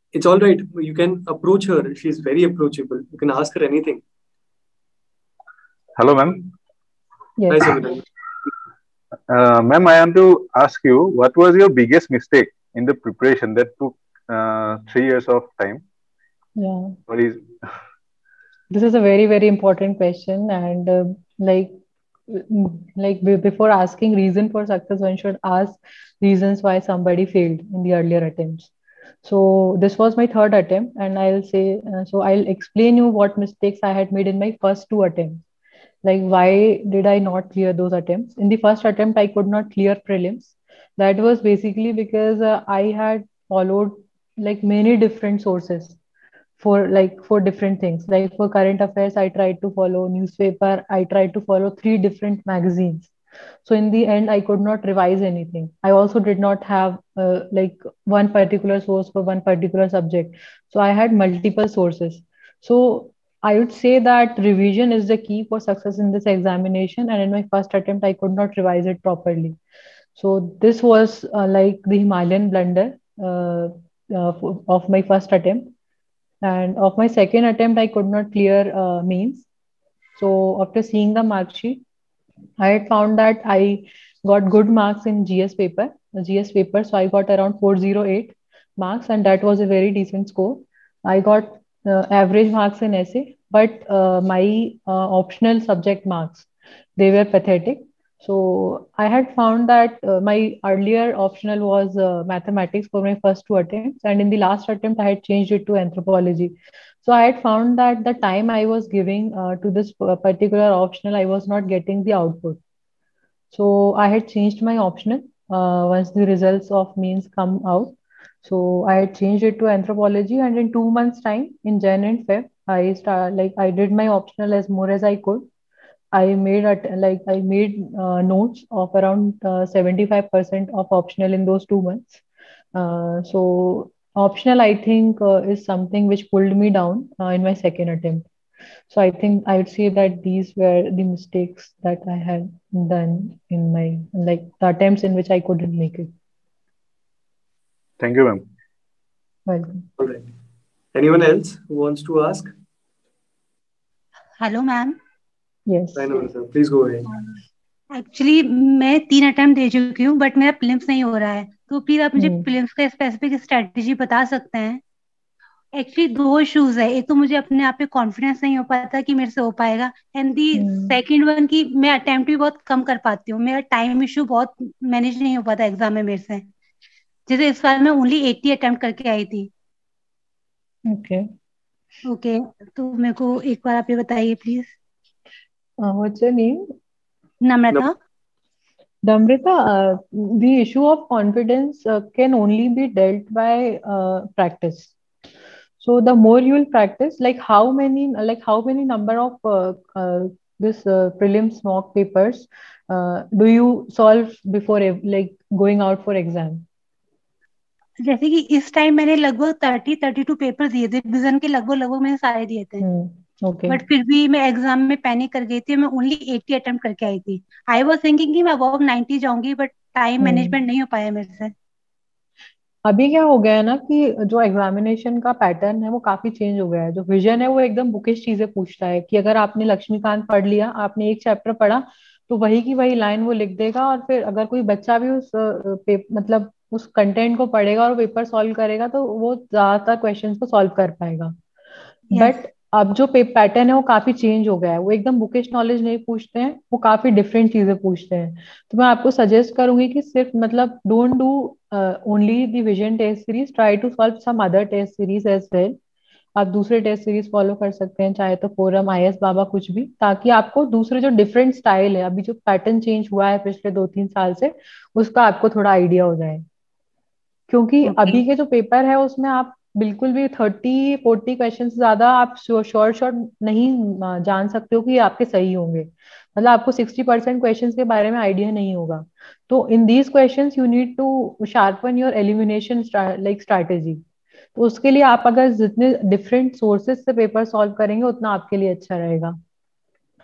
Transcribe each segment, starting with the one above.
It's all right. You can approach her. She's very approachable. You can ask her anything. Hello, ma'am. Hi, Yes. Simran. Ma'am, I want to ask you, what was your biggest mistake in the preparation that took 3 years of time? Yeah. What is? This is a very, very important question. And before asking reason for success, one should ask reasons why somebody failed in the earlier attempts. So this was my third attempt, and I'll say, so I'll explain you what mistakes I had made in my first two attempts. Like, why did I not clear those attempts? In the first attempt, I could not clear prelims. That was basically because I had followed like many different sources for different things. Like for current affairs, I tried to follow newspaper. I tried to follow three different magazines. So in the end, I could not revise anything. I also did not have like one particular source for one particular subject. So I had multiple sources. So I would say that revision is the key for success in this examination. And in my first attempt, I could not revise it properly. So this was like the Himalayan blunder of my first attempt. And of my second attempt, I could not clear mains. So after seeing the mark sheet, I had found that I got good marks in GS paper. So I got around 408 marks, and that was a very decent score. I got average marks in essay, but my optional subject marks, they were pathetic. So I had found that my earlier optional was mathematics for my first two attempts, and in the last attempt I had changed it to anthropology. So I had found that the time I was giving to this particular optional, I was not getting the output. So I had changed my optional once the results of means come out. So I had changed it to anthropology, and in 2 months' time, in Jan and Feb, I did my optional as more as I could. I made notes of around 75% of optional in those 2 months. So optional, I think, is something which pulled me down in my second attempt. So I think I would say that these were the mistakes that I had done in my like the attempts in which I couldn't make it. Thank you, ma'am. Welcome. All right. Anyone else who wants to ask? Hello ma'am. Yes. I know, sir. Please go ahead. Actually मैं 3 attempt दे चुकी हूँ, but मेरा prelims नहीं हो रहा है, तो please आप मुझे प्रीलिम्स का स्पेसिफिक स्ट्रेटेजी बता सकते हैं? एक्चुअली दो इश्यूज है, एक तो मुझे अपने आप पे कॉन्फिडेंस नहीं हो पाता कि मेरे से हो पाएगा, एंड दी सेकंड वन की मैं अटेम्प्ट भी बहुत कम कर पाती हूँ, मेरा टाइम इशू बहुत मैनेज नहीं हो पाता एग्जाम में मेरे से। जैसे इस बार मैं ओनली 80 अटेम्प्ट करके आई थी। Okay. ओके, तो मेरे को एक बार आप ये बताइए please. What's your name? Namrata. Damrita, the issue of confidence can only be dealt by practice. So the more you will practice, how many number of this prelims mock papers do you solve before like going out for exam? जैसे कि इस time मैंने लगभग 32 paper दिए थे, vision के लगभग मैंने सारे दिए थे। Okay. बट फिर भी मैं एग्जाम में पैनिक कर गई थी, मैं ओनली 80 अटेम्प्ट करके आई थी। आई वाज थिंकिंग कि मैं अबव 90 जाऊंगी, बट टाइम मैनेजमेंट नहीं हो पाया मेरे से। अभी क्या हो गया है ना कि जो एग्जामिनेशन का पैटर्न है वो काफी चेंज हो गया है। जो विजन है वो एकदम बुकिश चीजें पूछता है कि अगर आपने लक्ष्मीकांत पढ़ लिया, आपने एक चैप्टर पढ़ा, तो वही की वही लाइन वो लिख देगा। और फिर अगर कोई बच्चा भी मतलब उस कंटेंट को पढ़ेगा और पेपर सॉल्व करेगा तो वो ज्यादातर क्वेश्चंस को सॉल्व कर पाएगा। बट अब जो पैटर्न है वो काफी चेंज हो गया है। वो एकदम बुकिश नॉलेज नहीं पूछते हैं, वो काफी डिफरेंट चीजें पूछते हैं। तो मैं आपको सजेस्ट करूंगी कि सिर्फ मतलब don't do only the vision test series, try to solve some other test series as well. आप दूसरे टेस्ट सीरीज फॉलो कर सकते हैं, चाहे तो फोरम, आईएएस बाबा, कुछ भी, ताकि आपको दूसरे जो डिफरेंट स्टाइल है, अभी जो पैटर्न चेंज हुआ है पिछले 2-3 साल से, उसका आपको थोड़ा आइडिया हो जाए। क्योंकि अभी के जो पेपर है उसमें आप बिल्कुल भी 30-40 क्वेश्चन से ज्यादा आप शॉर्ट नहीं जान सकते हो कि ये आपके सही होंगे। मतलब आपको 60% क्वेश्चंस के बारे में आइडिया नहीं होगा। तो in these questions you need to sharpen your elimination like strategy. तो उसके लिए आप अगर जितने डिफरेंट सोर्सेज से पेपर सॉल्व करेंगे उतना आपके लिए अच्छा रहेगा।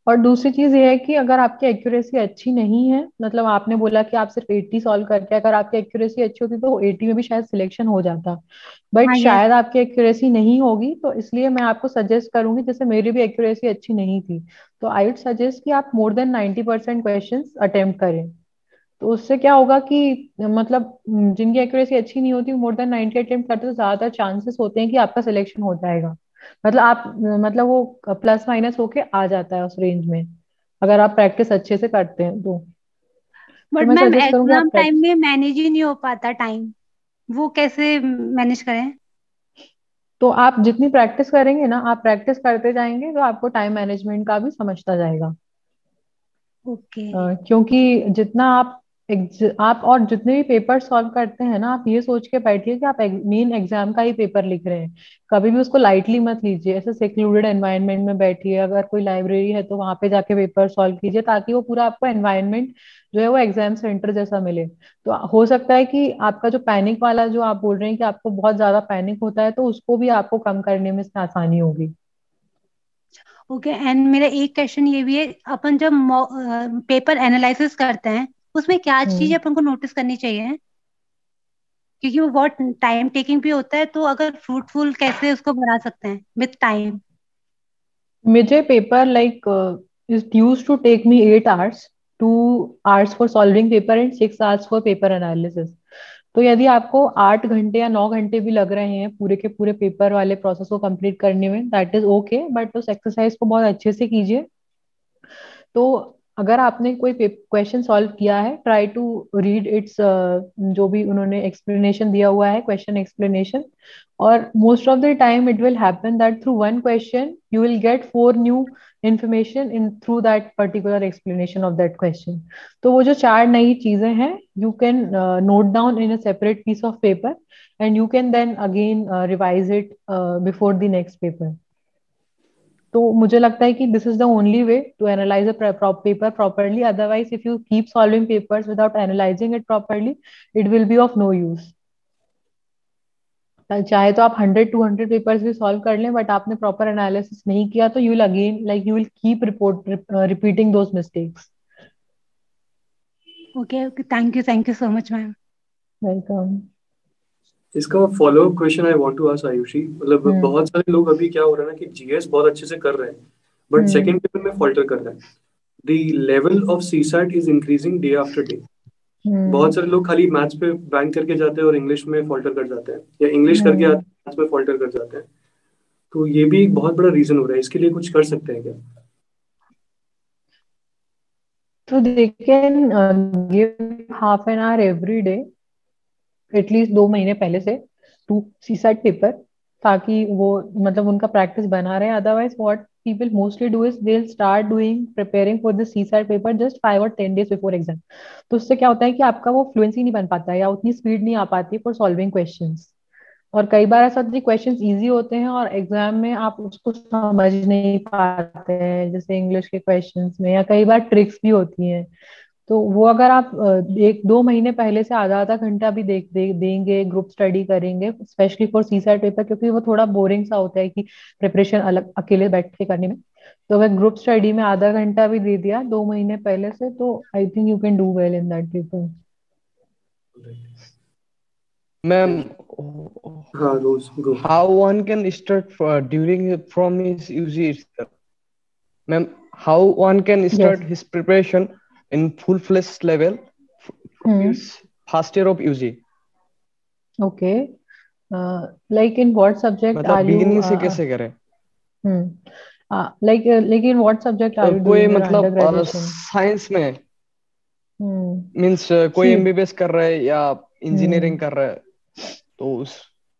और दूसरी चीज ये है कि अगर आपकी एक्यूरेसी अच्छी नहीं है, मतलब आपने बोला कि आप सिर्फ 80 सॉल्व करके, अगर आपकी एक्यूरेसी अच्छी होती तो 80 में भी शायद सिलेक्शन हो जाता, बट हाँ, यस। शायद आपकी एक्यूरेसी नहीं होगी, तो इसलिए मैं आपको सजेस्ट करूंगी, जैसे मेरी भी एक्यूरेसी अच्छी नहीं थी, तो आई वुड सजेस्ट कि आप मोर देन 90% क्वेश्चन अटेम्प्ट करें। तो उससे क्या होगा कि मतलब जिनकी एक्यूरेसी अच्छी नहीं होती, मोर देन 90 अटेम्प्ट करते तो ज्यादातर चांसेस होते हैं कि आपका सिलेक्शन हो जाएगा। मतलब आप मतलब वो प्लस माइनस होके आ जाता है उस रेंज में, अगर आप प्रैक्टिस अच्छे से करते हैं तो बट मैं मैम सजेस्ट करूंगी आप एग्जाम टाइम में मैनेज ही नहीं हो पाता टाइम, वो कैसे मैनेज करें? तो आप जितनी प्रैक्टिस करेंगे ना, आप प्रैक्टिस करते जाएंगे तो आपको टाइम मैनेजमेंट का भी समझता जाएगा। ओके। क्योंकि जितना आप और जितने भी पेपर सॉल्व करते हैं ना, आप ये सोच के बैठिए कि आप मेन एग्जाम का ही पेपर लिख रहे हैं। कभी भी उसको लाइटली मत लीजिए, ऐसे सेक्लूडेड एनवायरनमेंट में बैठिए, अगर कोई लाइब्रेरी है तो वहां पे जाके पेपर सॉल्व कीजिए, ताकि वो पूरा आपको एनवायरनमेंट जो है वो एग्जाम सेंटर जैसा मिले। तो हो सकता है कि आपका जो पैनिक वाला जो आप बोल रहे हैं कि आपको बहुत ज्यादा पैनिक होता है, तो उसको भी आपको कम करने में इसमें आसानी होगी। ओके, एंड मेरा एक क्वेश्चन ये भी है, अपन जब पेपर एनालिसिस करते हैं उसमें क्या चीज हम्म अपन को नोटिस करनी चाहिए? क्योंकि वो बहुत टाइम टेकिंग भी होता है, तो अगर फ्रूटफुल कैसे उसको बना सकते हैं with time? Major paper like is used to take me 8 hours, 2 hours for solving paper and 6 hours for paper analysis. तो यदि आपको 8 घंटे या 9 घंटे भी लग रहे हैं पूरे के पूरे पेपर वाले प्रोसेस को कंप्लीट करने में, दैट इज ओके, बट उस एक्सरसाइज को बहुत अच्छे से कीजिए। तो अगर आपने कोई क्वेश्चन सॉल्व किया है, ट्राई टू रीड इट्स, जो भी उन्होंने एक्सप्लेनेशन दिया हुआ है, क्वेश्चन एक्सप्लेनेशन। और most of the time it will happen that through one question you will get 4 new information in through that particular explanation of that question. तो वो जो 4 नई चीजें हैं, you can note down in a separate piece of paper, and you can then again revise it before the next paper. तो मुझे लगता है कि this is the only way to analyse a paper properly, otherwise if you keep solving papers without analysing it properly, it will be of no use. चाहे तो आप 100 200 papers भी solve कर लें, बट आपने प्रॉपर एनालिसिस नहीं किया, तो you will again like you will keep repeating those mistakes. Okay, okay, thank you so much ma'am. Welcome. इसका follow up question I want to ask Ayushi, मतलब हम्म बहुत सारे लोग अभी क्या हो रहा है ना कि जीएस बहुत अच्छे से कर रहे हैं, बट हम्म सेकंड पेपर में फॉल्टर कर रहे हैं। The level of CSAT is increasing day after day. Hmm बहुत सारे लोग खाली मैथ्स पे बैंक करके जाते हैं और इंग्लिश में फॉल्टर कर जाते हैं, या इंग्लिश करके आते हम्म। हैं मैथ्स में फॉल्टर कर जाते हैं। तो ये भी एक बहुत बड़ा रीजन हो रहा है, इसके लिए कुछ कर सकते हैं क्या? तो they can give half an hour every day, at least 2 महीने पहले से, टू सीसैट पेपर, ताकि वो मतलब उनका प्रैक्टिस बना रहे। Otherwise what people mostly do is they'll start doing preparing for the CSAT paper just 5 or 10 days before exam. तो उससे क्या होता है कि आपका वो फ्लुएंसी नहीं बन पाता है, या उतनी स्पीड नहीं आ पाती फॉर सॉल्विंग क्वेश्चंस। और कई बार ऐसा होता है क्वेश्चंस इजी होते हैं और एग्जाम में आप उसको समझ नहीं पाते हैं, जैसे इंग्लिश के क्वेश्चंस में, या कई बार ट्रिक्स भी होती हैं। तो वो अगर आप 1 2 महीने पहले से आधा आधा घंटा भी देंगे, ग्रुप स्टडी करेंगे, स्पेशली फॉर सीसैट पेपर, क्योंकि वो थोड़ा बोरिंग सा होता है कि प्रिपरेशन अलग अकेले बैठ के करने में। तो अगर ग्रुप स्टडी में आधा घंटा भी दे दिया 2 महीने पहले से, तो I think you can do well in that paper. Ma'am, हाँ रोज गो। how one can start during from his UG itself? Ma'am, how one can Yes. start his preparation in full-fledged level from his first year of UG? Okay. Like in what subject मतलब are you beginning से कैसे करें? hmm. like in what subject are you कोई doing your मतलब undergraduation? Science में means कोई See, MBBS कर रहा है या इंजीनियरिंग कर रहा है, तो उस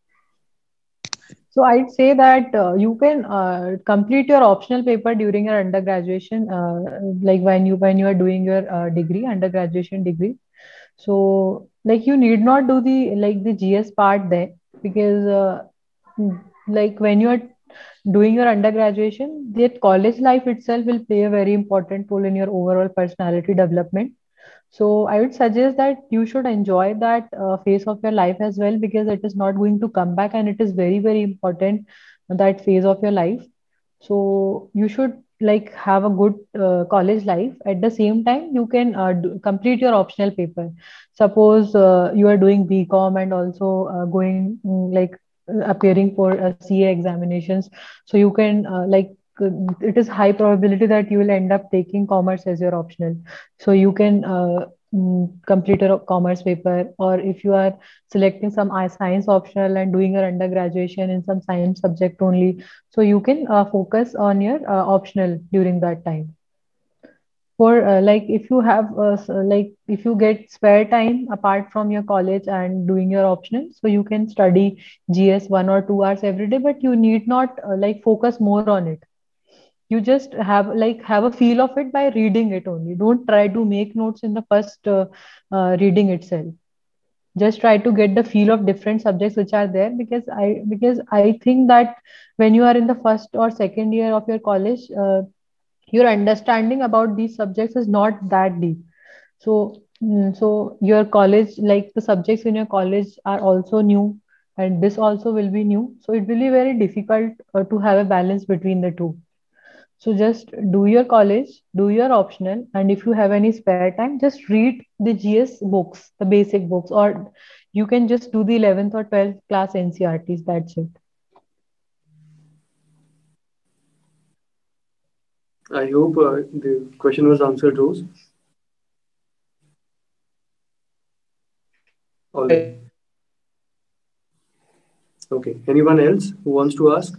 so I'd say that you can complete your optional paper during your undergraduation, like when you are doing your degree, undergraduation degree. So like you need not do the GS part there, because like when you are doing your undergraduation, the college life itself will play a very important role in your overall personality development. So I would suggest that you should enjoy that phase of your life as well, because it is not going to come back, and it is very, very important, that phase of your life. So you should like have a good college life, at the same time you can complete your optional paper. Suppose you are doing BCom and also going like appearing for CA examinations, so you can it is high probability that you will end up taking commerce as your optional, so you can complete a commerce paper. Or if you are selecting some science optional and doing your undergraduation in some science subject only, so you can focus on your optional during that time. For like if you have like if you get spare time apart from your college and doing your optional, so you can study GS 1 or 2 hours every day, but you need not like focus more on it. You just have a feel of it by reading it only. Don't try to make notes in the first reading itself. Just try to get the feel of different subjects which are there, because I think that when you are in the first or second year of your college, your understanding about these subjects is not that deep. So your college, like the subjects in your college are also new, and this also will be new, so it will be very difficult to have a balance between the two. So just do your college, do your optional, and if you have any spare time, just read the GS books, the basic books, or you can just do the 11th or 12th class NCRTs. That's it. I hope the question was answered, Rose. All right. Okay. Anyone else who wants to ask?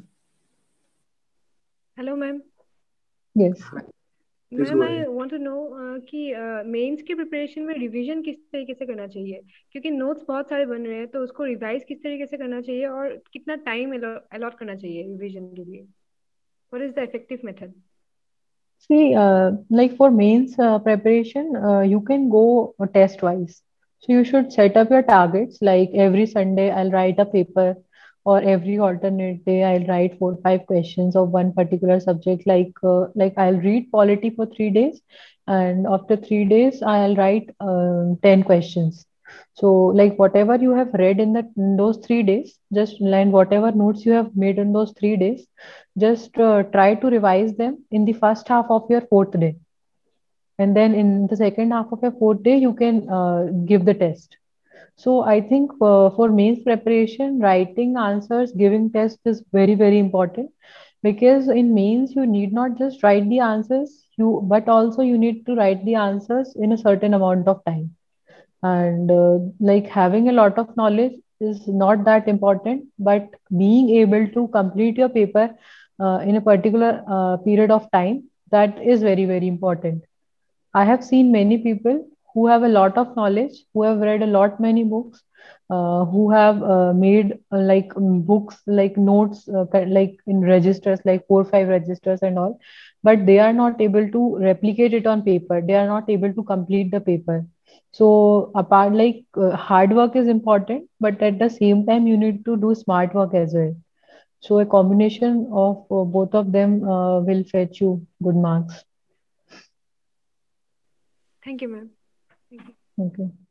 Hello ma'am. Yes. Please ma'am go I ahead. Want to know कि mains के preparation में revision किस तरीके से करना चाहिए, क्योंकि notes बहुत सारे बन रहे हैं, तो उसको रिवाइज किस तरीके से करना चाहिए और कितना टाइम अलॉट करना चाहिए रिवीजन के लिए? What is the effective method? See, like for mains preparation, you can go test wise. So you should set up your targets. Like every Sunday, I'll write a paper, or every alternate day, I'll write 4 or 5 questions of one particular subject. Like I'll read polity for 3 days, and after 3 days, I'll write 10 questions. So like whatever you have read in those 3 days, just line whatever notes you have made in those 3 days, just try to revise them in the first half of your fourth day, and then in the second half of your fourth day you can give the test. So I think for mains preparation, writing answers, giving tests is very very important, because in mains you need not just write the answers, but also you need to write the answers in a certain amount of time. And like having a lot of knowledge is not that important, but being able to complete your paper in a particular period of time, that is very very important. I have seen many people who have a lot of knowledge, who have read a lot many books, who have made books like notes like in registers, like 4 or 5 registers and all, but they are not able to replicate it on paper. They are not able to complete the paper. So apart, hard work is important, but at the same time you need to do smart work as well. So a combination of both of them will fetch you good marks. Thank you ma'am. Okay.